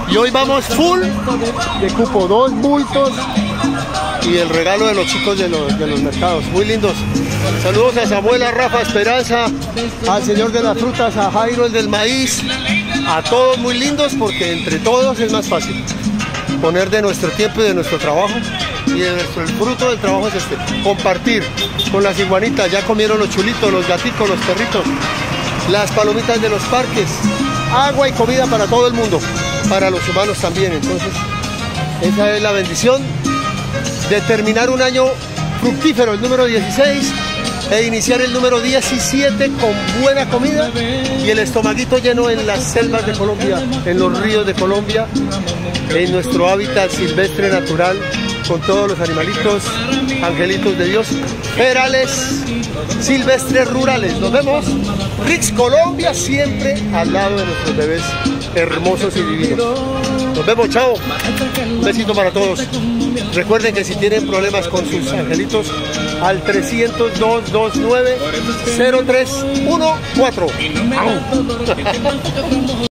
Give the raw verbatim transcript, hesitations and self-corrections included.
Y hoy vamos full de cupo, dos bultos y el regalo de los chicos de los, de los mercados, muy lindos. Saludos a Samuel, a Rafa, Esperanza, al señor de las frutas, a Jairo, el del maíz, a todos muy lindos, porque entre todos es más fácil poner de nuestro tiempo y de nuestro trabajo, y de nuestro, el fruto del trabajo es este, compartir con las iguanitas. Ya comieron los chulitos, los gatitos, los perritos, las palomitas de los parques, agua y comida para todo el mundo, para los humanos también. Entonces esa es la bendición de terminar un año fructífero, el número dieciséis, e iniciar el número diecisiete con buena comida y el estomaguito lleno en las selvas de Colombia, en los ríos de Colombia, en nuestro hábitat silvestre natural, con todos los animalitos, angelitos de Dios, ferales, silvestres, rurales. Nos vemos, Rix Colombia, siempre al lado de nuestros bebés hermosos y divinos. Nos vemos, chao. Un besito para todos. Recuerden que si tienen problemas con sus angelitos, al trescientos dos, dos nueve, cero tres uno cuatro.